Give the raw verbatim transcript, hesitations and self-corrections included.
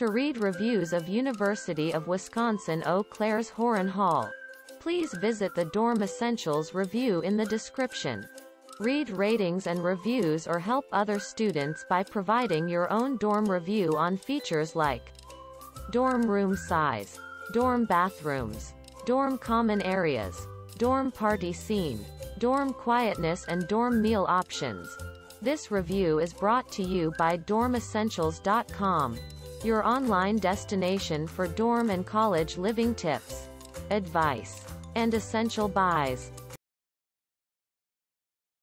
To read reviews of University of Wisconsin-Eau Claire's Horan Hall, please visit the Dorm Essentials review in the description. Read ratings and reviews or help other students by providing your own dorm review on features like dorm room size, dorm bathrooms, dorm common areas, dorm party scene, dorm quietness and dorm meal options. This review is brought to you by dorm essentials dot com, your online destination for dorm and college living tips, advice, and essential buys.